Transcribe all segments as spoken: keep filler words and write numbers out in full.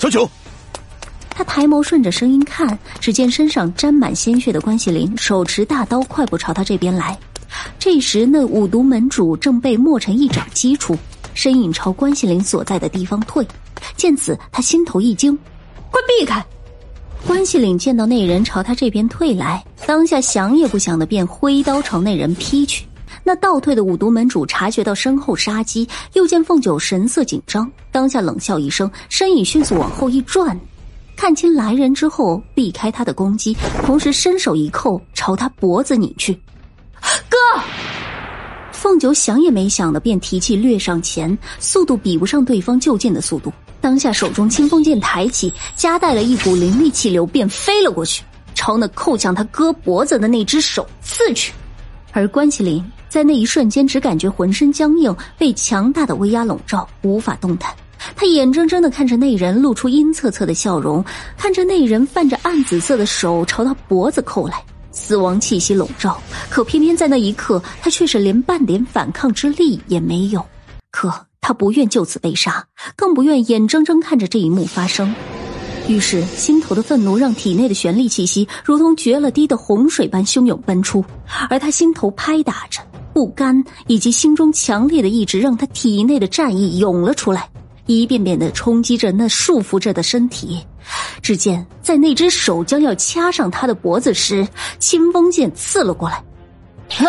小九。 他抬眸顺着声音看，只见身上沾满鲜血的关系林手持大刀快步朝他这边来。这时那五毒门主正被莫尘一掌击出，身影朝关系林所在的地方退。见此，他心头一惊，快避开！关系岭见到那人朝他这边退来，当下想也不想的便挥刀朝那人劈去。那倒退的五毒门主察觉到身后杀机，又见凤九神色紧张，当下冷笑一声，身影迅速往后一转，看清来人之后避开他的攻击，同时伸手一扣朝他脖子拧去。哥！凤九想也没想的便提气掠上前，速度比不上对方就近的速度，当下手中清风剑抬起，夹带了一股灵力气流便飞了过去，朝那扣向他割脖子的那只手刺去。而关麒麟在那一瞬间只感觉浑身僵硬，被强大的威压笼罩，无法动弹。他眼睁睁地看着那人露出阴恻恻的笑容，看着那人泛着暗紫色的手朝他脖子扣来，死亡气息笼罩，可偏偏在那一刻他却是连半点反抗之力也没有。可他不愿就此被杀，更不愿眼睁睁看着这一幕发生。于是心头的愤怒让体内的玄力气息如同决了堤的洪水般汹涌奔出，而他心头拍打着不甘以及心中强烈的意志，让他体内的战意涌了出来，一遍遍地冲击着那束缚着的身体。只见在那只手将要掐上他的脖子时，清风剑刺了过来，哼！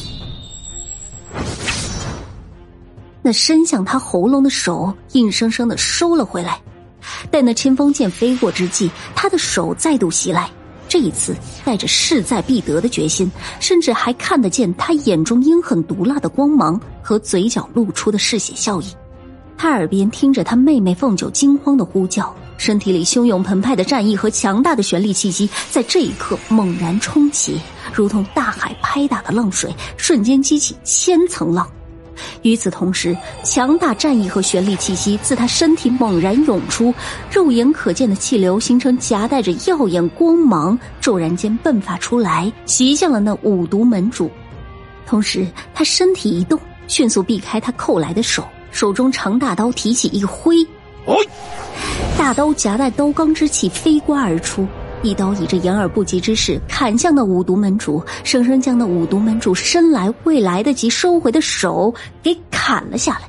那伸向他喉咙的手硬生生地收了回来。待那清风剑飞过之际，他的手再度袭来，这一次带着势在必得的决心，甚至还看得见他眼中阴狠毒辣的光芒和嘴角露出的嗜血笑意。他耳边听着他妹妹凤九惊慌的呼叫，身体里汹涌澎湃的战意和强大的玄力气息在这一刻猛然冲起，如同大海拍打的浪水，瞬间激起千层浪。与此同时，强大战意和玄力气息自他身体猛然涌出，肉眼可见的气流形成夹带着耀眼光芒，骤然间迸发出来，袭向了那五毒门主。同时他身体一动，迅速避开他扣来的手，手中长大刀提起一挥，大刀夹带刀罡之气飞刮而出，一刀以这掩耳不及之势砍向那五毒门主，生生将那五毒门主伸来未来得及收回的手给砍了下来。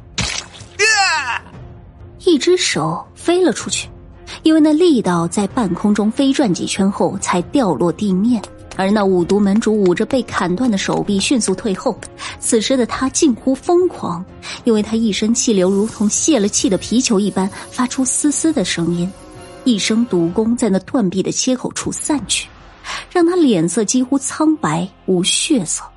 一只手飞了出去，因为那力道在半空中飞转几圈后才掉落地面，而那五毒门主捂着被砍断的手臂迅速退后。此时的他近乎疯狂，因为他一身气流如同泄了气的皮球一般发出嘶嘶的声音，一声毒弓在那断臂的切口处散去，让他脸色几乎苍白无血色。